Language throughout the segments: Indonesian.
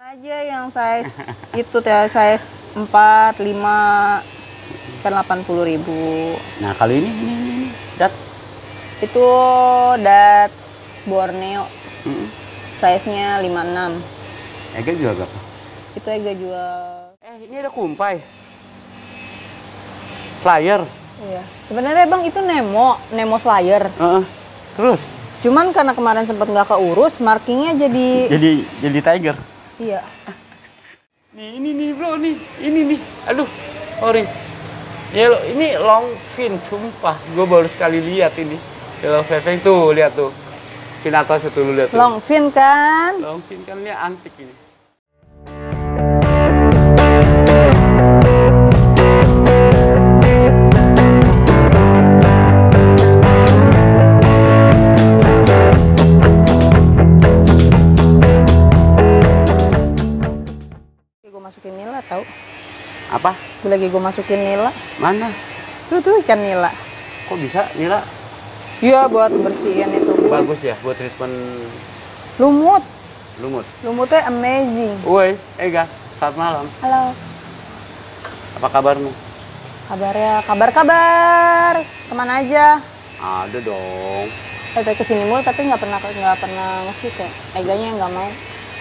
Aja yang size itu ya, size 4, 5 kan 80.000. Nah, kalau ini Dutch. Itu Dutch Borneo. Size-nya 56. Ega jual berapa? Itu Ega jual. Ini ada kumpai. Slayer. Iya. Sebenarnya Bang itu Nemo Slayer. Terus? Cuman karena kemarin sempat nggak keurus, markingnya Jadi tiger. Iya. Ini bro, ini nih. Aduh, sorry. Ya ini long fin, sumpah. Gue baru sekali lihat ini. Kalau Veveng tuh, lihat tuh. Fin atas itu lu lihat tuh. Long fin kan? Long fin kan ini antik ini. Gue masukin nila tau. Apa? Lagi gue masukin nila. Mana? Tuh ikan nila. Kok bisa nila? Iya buat bersihin itu. Bagus ya buat treatment lumut. Lumutnya amazing. Woi, Ega, selamat malam. Halo. Apa kabarmu? Kabarnya kabar. Teman aja. Ada dong. Saya kesini mulu tapi nggak pernah nge-shoot ya. Eganya nggak mau.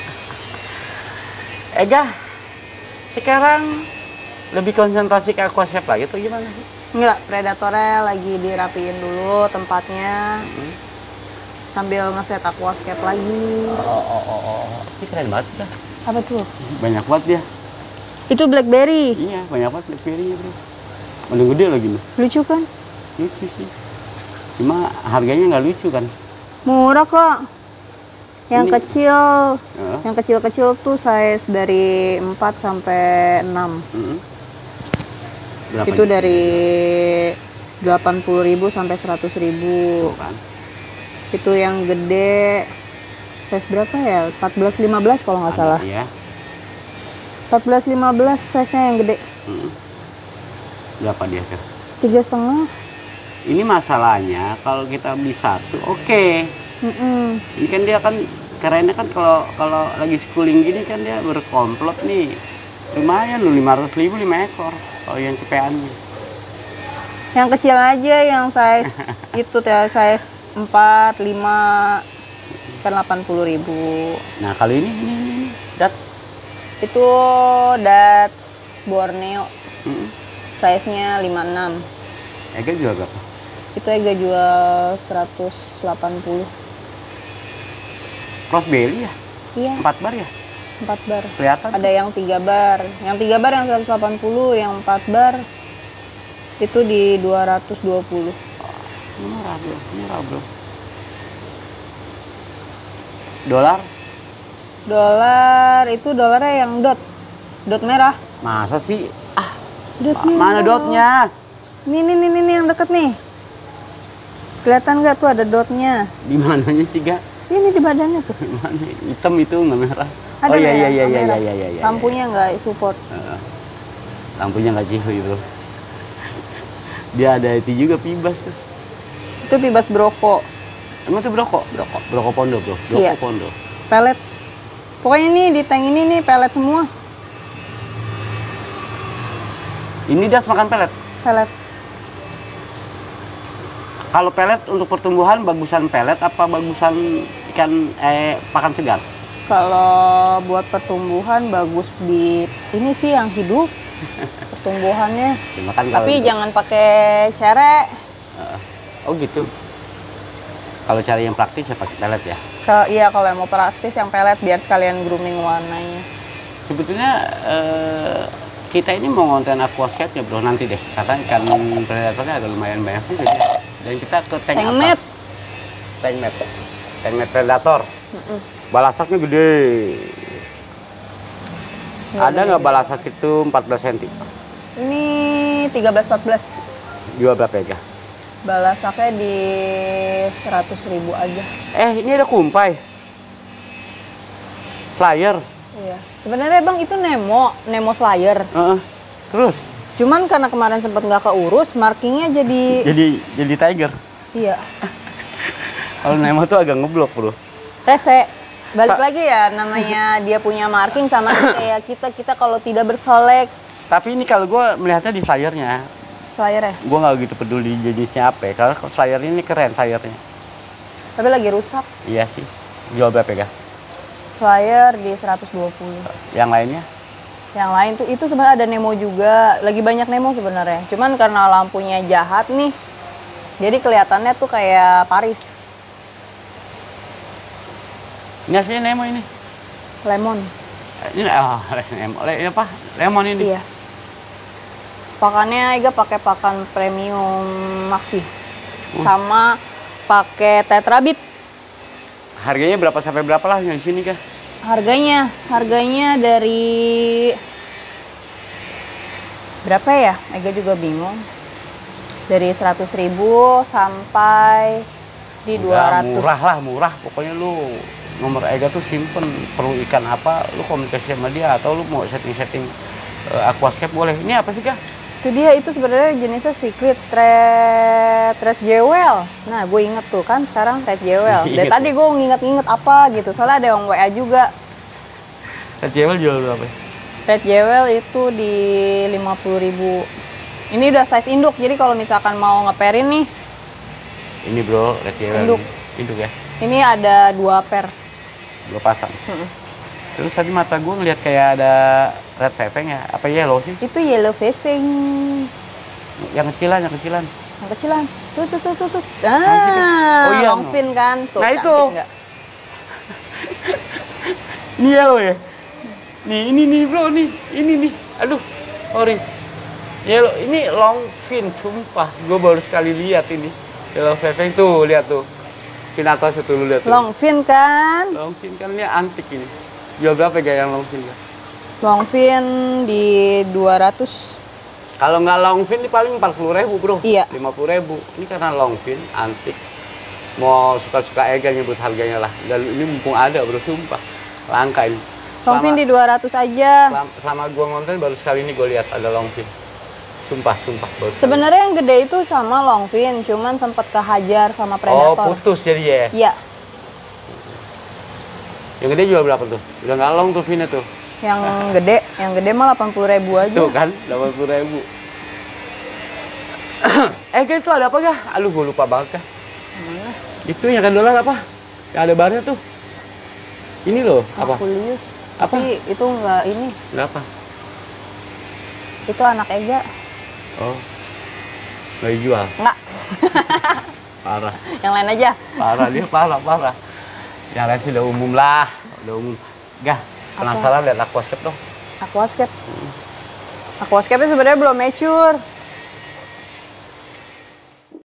Ega, sekarang lebih konsentrasi ke aquascape lagi tuh gimana sih? Enggak, predatornya lagi dirapiin dulu tempatnya. Sambil ngeset aquascape lagi. Ini keren banget dah. Apa tuh? Banyak banget dia. Itu blackberry. Iya, banyak banget blackberry-nya, bro. Udah gede lagi nih. Lucu kan? Lucu sih. Cuma harganya nggak lucu kan? Murah kok. Yang Ini, kecil, yang kecil-kecil tuh size dari 4 sampai 6. Berapa Itu ini? dari 80.000 sampai 100.000. Kan? Itu yang gede size berapa ya? 14-15 kalau nggak salah. Iya. 14-15 size-nya yang gede. Berapa dia kan? 3,5. Ini masalahnya kalau kita beli satu, oke. Ini kan dia kan kerennya kan kalau lagi schooling gini kan dia berkomplot nih. Lumayan loh 500.000 5 ekor kalau yang cepeannya. Yang kecil aja yang size itu ya, size 4, 5 kan 80.000. Nah, kalau ini Dutch. Itu Dutch Borneo. Size-nya 56. Ega jual berapa? Itu Ega jual 180. Cross belly ya? Iya. 4 bar ya? 4 bar. Kelihatan. Ada yang 3 bar. Yang 3 bar yang 180, yang 4 bar itu di 220. Murah bro. Dolar? Dolar itu dolarnya yang dot merah. Masa sih? Dotnya Mana dotnya? Nih yang deket nih. Kelihatan nggak tuh ada dotnya? Di mananya sih, Ga? Ini di badannya tuh. Mana? Hitam itu nggak merah. Ada oh iya. merah. Lampunya nggak support. Lampunya nggak cihuy bro. Dia ada itu juga pibas tuh. Itu pibas broko. Emang itu broko pondo bro. Iya. Pondo. Pelet. Pokoknya nih di tank ini nih pelet semua. Ini dia makan pelet. Pelet. Kalau pelet untuk pertumbuhan bagusan pelet apa bagusan ikan pakan segar? Kalau buat pertumbuhan bagus di ini sih yang hidup pertumbuhannya. Tapi jangan pakai cere. Oh gitu. Kalau cari yang praktis ya pakai pelet ya. Iya kalau yang mau praktis yang pelet biar sekalian grooming warnanya. Sebetulnya kita ini mau ngonten aquascape ya bro nanti deh. Karena ikan predatornya agak lumayan banyak juga ya. Dan kita ke tank Tankmat. Tankmat predator. Balasaknya gede. Ada nggak balasak itu 14 cm? Ini 13-14. Jual berapa ya? Balasaknya di 100.000 aja. Ini ada kumpai. Slayer. Iya. Sebenarnya Bang itu Nemo Slayer. Terus? Cuman karena kemarin sempat nggak keurus, markingnya jadi tiger. Iya. Kalau Nemo tuh agak ngeblok bro. Rese. Balik lagi ya, namanya dia punya marking sama kayak kita kalau tidak bersolek. Tapi ini kalau gue melihatnya di slayernya. Slayer ya? Gue nggak gitu peduli jenisnya apa. Kalau slayer ini keren slayernya. Tapi lagi rusak. Iya sih. Jual berapa ya? Slayer di 120. Yang lainnya? Yang lain tuh itu sebenarnya ada Nemo juga. Lagi banyak Nemo sebenarnya. Cuman karena lampunya jahat nih, jadi kelihatannya tuh kayak Paris. Ini aslinya Nemo ini. Lemon. Ini Nemo. Apa? Lemon ini. Iya. Pakannya Ega pakai pakan premium maxi. Sama pakai tetrabit. Harganya berapa sampai berapa lah yang di sini kah? Harganya dari berapa ya? Ega juga bingung. Dari 100.000 sampai di 200. Murah lah, murah. Pokoknya lu nomor Ega tuh simpen. Perlu ikan apa, lu komunikasi sama dia atau lu mau setting-setting aquascape boleh. Ini apa sih kah? Itu dia, itu sebenarnya jenisnya secret red jewel. Nah, gue inget tuh kan sekarang red jewel. Dari tadi gue nginget-nginget apa gitu. Soalnya ada yang WA juga. Red jewel jual berapa? Red jewel itu di 50.000. Ini udah size induk. Jadi kalau misalkan mau ngeperin nih. Ini bro, red jewel. Induk ya? Ini ada 2 per. 2 pasang. Terus tadi mata gue ngeliat kayak ada red veveng ya? Apa yellow sih? Itu yellow veveng. Yang kecilan. Yang kecilan. Tuh. Oh iya. Longfin kan. Tuh, nah itu. Gak? Ini yellow ya? Ini bro, ini nih. Aduh, sorry. Yellow, ini longfin, sumpah. Gue baru sekali lihat ini. Yellow veveng tuh, lihat tuh. Fin atas itu lu lihat tuh. Longfin kan? Longfin kan ini antik ini. Jual berapa gak yang longfin? Longfin di 200. Kalau nggak longfin ini paling 40.000 bro. Iya. 50.000. Ini karena longfin antik. Mau suka-suka Ega nyebut harganya lah. Dan ini mumpung ada bro, sumpah. Langka ini. Longfin di 200 aja. Selama gua ngonten baru sekali ini gue lihat ada longfin. Sumpah. Baru sebenarnya yang gede itu sama longfin, cuman sempat kehajar sama predator. Oh, putus jadi ya? Iya. Yang gede jual berapa tuh? Udah nggak long tuh finnya tuh. Yang gede mah 80.000 aja. Tuh kan, 80.000. Itu ada apa gak? Aduh, gue lupa banget kah? Mana? Itu yang kan dolar apa? Yang ada barnya tuh. Ini loh, apa? Makulius. Apa? Tapi itu enggak ini. Enggak apa? Itu anak Ega. Oh. Nggak dijual? Enggak. Parah. Yang lain aja. Dia parah. Yang lain sih udah umum lah. Udah umum. Gah, penasaran lihat aquascape dong. Aquascape. Aquascape sebenarnya belum mature.